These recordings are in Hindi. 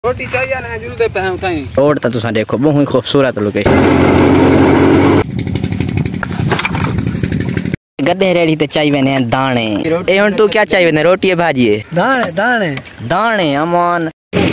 रोटी चाहिए ना जुलदे पे हम कहीं रोड तो तुसा देखो बहुत खूबसूरत लोकेशन। गड्ढे रेडी ते चाहिए ने दाने। ए हुन तू क्या चाहिए ने रोटी भाजी है? दाने दाने दाने अमन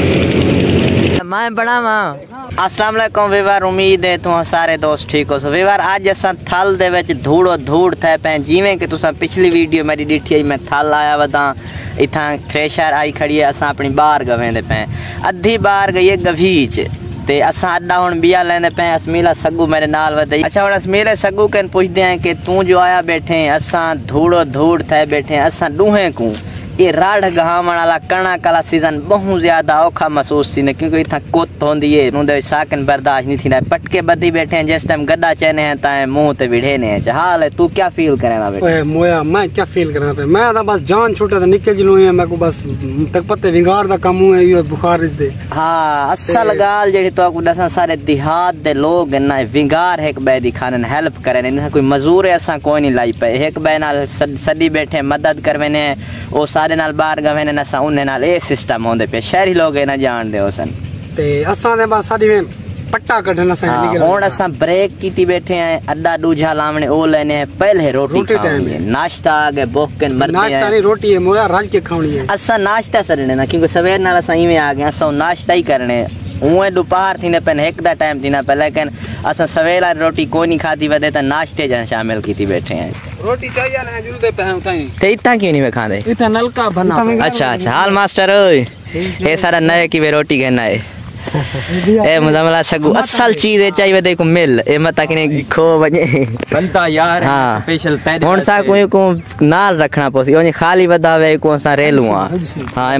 मैं बनावा। अस्सलाम वालेकुम वीवर, उम्मीद है तुम सारे दोस्त ठीक हो। वीवर आज असा थल दे विच धूड़ो धूड़ थे पे जिवें कि तुसा पिछली वीडियो मेरी डिठी आई मैं थल आया वदा इथा थ्रेशर आई खड़ी है असा अपनी बार गवेंदे पे अद्धी बार गई है गवीच ते असा अड्डा हुन बिया लेंदे पे। असमीला सग्गू मेरे नाल वदई। अच्छा हुन असमीले सग्गू कन पुछदे हैं कि तू जो आया बैठे असा धूड़ो धूड़ थे बैठे असा दूहे को ये राढ़ गहावण वाला कणक वाला सीजन बहुत ज्यादा औखा महसूस थी क्योंकि इतना कोत होंदी है उनदे साकन बर्दाश्त नहीं थी पटके बदी बैठे हैं जिस टाइम गड्ढा चने हैं ताए मुंह ते विढ़े ने हाल है। तू क्या फील करेना बेटा? मोया मैं क्या फील करना पे मैं तो बस जान छूटे निकल जलू है मैं को बस तक पत्ते विंगार दा काम है ये बुखार इस दे। हां असल गाल जेडी तो को दसा सारे देहात दे लोग ना विंगार एक बे दी खाने हेल्प करे ने कोई मजदूर है असा कोई नहीं लाई पे एक बे नाल सदी बैठे मदद करवे ने ओ नाल बाहर गवे ने नसा उन्ने नाल ए सिस्टम होंदे पे शहरी लोग ना जान दे ओसन ते असा दे बस साडी में पट्टा कढना सा निकल। हुन असा ब्रेक कीती बैठे हैं अड्डा दूजा लावणे ओ लेने पहले रोटी खानी है नाश्ता आगे बोकन मरते हैं। नाश्ता नहीं रोटी है मोया राज के खानी है असा नाश्ता सरने ना क्योंकि सवेर नाल असा इवे आ गए असा नाश्ता ही करने उए दोपहर थी पे एक दा टाइम थी पे लेकिन असा सवेला रोटी कोई नहीं खाती वदे त नाश्ते जन शामिल कीती बैठे हैं। रोटी चाहिए ना जुलदे पे हम कहीं ते इतना क्यों नहीं में खांदे इतना नलका बना। अच्छा अच्छा हाल मास्टर ओए ए सारा नए की वे रोटी कहना है ए मुजमला सगु असल चीज है चाहिए देखो मिल ए मत कि खो बने बनता यार स्पेशल पैद हुन सा कोई को नाल रखना पोसी ओनी खाली बदावे को सा रेलुआ। हां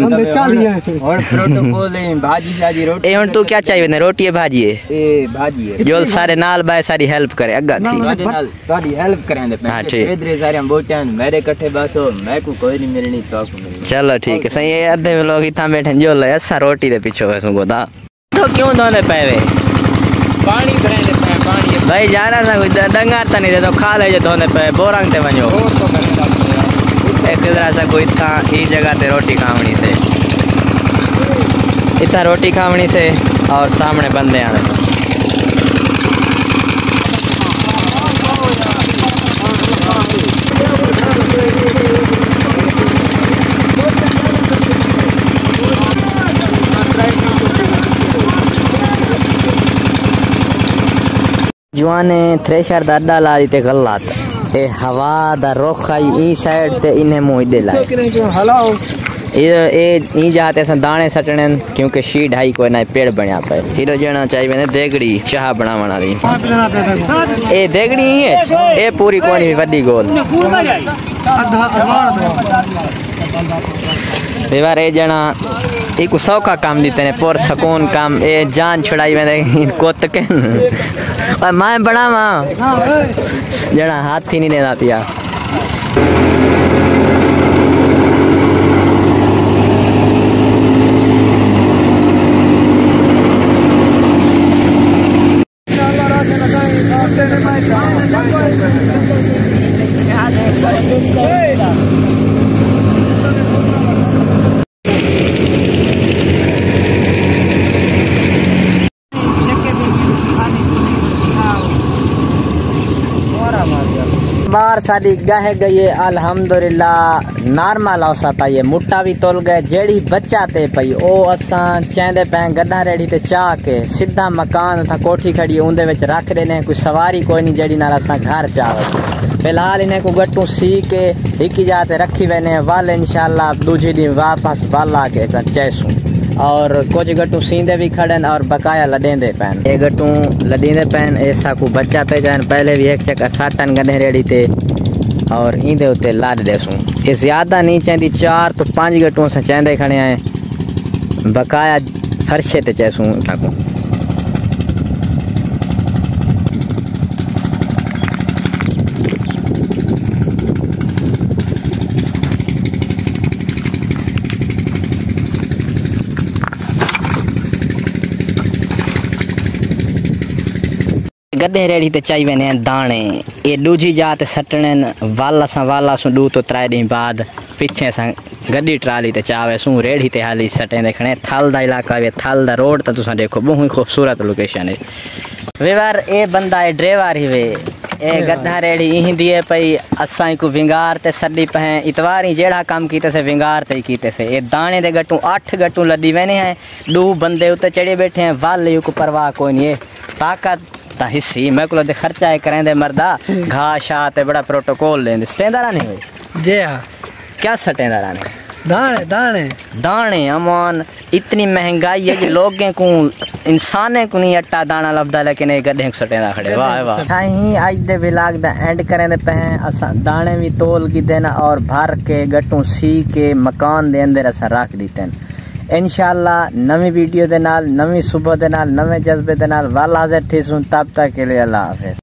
और प्रोटोकॉल है भाजी भाजी रोटी। ए हुन तू क्या चाहिए ने रोटी है भाजी है? ए भाजी है जो सारे नाल बाय सारी हेल्प करे अग्गा थी थोड़ी हेल्प करें दे। हां ठीक धीरे सारे हम बोचन मेरे कट्ठे बसो मैं को कोई नहीं मिलनी तो को मिलनी। चलो ठीक है सही है अधे लोग इथा बैठे जो ले असा रोटी दे पीछे है सुगो दा तो क्यों दोने पेवे पानी भरे देते हैं पानी भाई जाना सा कोई डंगार ता नहीं दे तो खा ले जो दोने पे बोरंग ते वणो एक तरह से कोई था ई जगह ते रोटी खावणी से इतना रोटी खावणी से और सामने बंदे आने जुआने थ्रेशर दा अड्डा ला दी गल्लात ए हवा दा रुख आई ई साइड ते इन्हें मुंह दे ला हलाओ ए ई जाते सन दाने सटने क्योंकि शी ढाई कोई ना पेड़ बनया पे हीरो जना चाहिए ने देगड़ी चाह बनावण वाली ए देगड़ी है ए पूरी कोनी वड्डी गोल बेवार ए जना एक सौखा काम दीते ने पर सुकून काम ए जान छुड़ाई में कोत के और मैं बनावा जना हाथ ही नहीं देना पिया। बार साड़ी गह गई है अल्हम्दुलिल्लाह नॉर्मल औसा पाई है मुट्टा भी तोल गए जेड़ी बच्चा ते पई ओ असा चेंदे पे गड्ढा रेडी ते चाह के सीधा मकान था कोठी खड़ी है उंदे विच रख देने कोई सवारी कोई नहीं जेड़ी नाल असा घर चावे फिलहाल इन्हें को गट्टू सी के हिकी जाते रखी वेने वाल इंशाल्लाह दूसरी दिन वापस बाला के चैसू और कुछ गट्टू सींदे भी खड़न और बकाया लदेंदे पैन ए गट्टू लदींदे पैन ऐसा को बच्चा पे जान पहले भी एक चक्कर साटन गने रेडी थे और इंदे उते लाद देसू ये ज्यादा नहीं चाहती 4 तो 5 गट्टू से चाहते खड़े आए बकाया फर्शे ते चैसू ठाकू। गड्ढे रेडी ते चाहिए ने दाने ये दूजी जात सटने वाला सा दू तो 3 दिन बाद पीछे सा गड्डी ट्राली ते चावे सू रेड़ी ते हाली सटें देखने थल दा इलाका वे थल दा रोड तो तुसा देखो बहुत ही खूबसूरत लोकेशन है वेवार ए बंदा है ड्राइवर ही वे ए गड्ढा रेड़ी यही दिए पई असाई को विंगार ते सड्डी पहे इतवारी जेड़ा काम कीते से विंगार ते कीते से ए दाने दे गट्टू 8 गट्टू लड्डी वेने हैं 2 बंदे उते चढ़े बैठे हैं वाल यू को परवाह कोई नहीं है ताकत ता हिस्सी मैं को दे खर्चा है करेंदे मर्दा घास शा ते बड़ा प्रोटोकॉल लेंदे स्टेंदारा नहीं होई जी हां क्या सटेंदारा ने दाने दाने दाने अमान इतनी महंगाई है कि लोगों को इंसाने को नहीं अट्टा दाना लभदा लेकिन एक गड्ढे सटे ना खड़े वाह वाह ही आज दे व्लॉग दा एंड करें दे पे असा दाने भी तोल की देना और भर के गट्टू सी के मकान दे अंदर असा रख दीते इंशाल्लाह नवी वीडियो दे नाल नवी सुबह दे नाल नवे जज्बे दे नाल वाल हाजिर थी सुन तब तक के लिए अल्लाह हाफिज।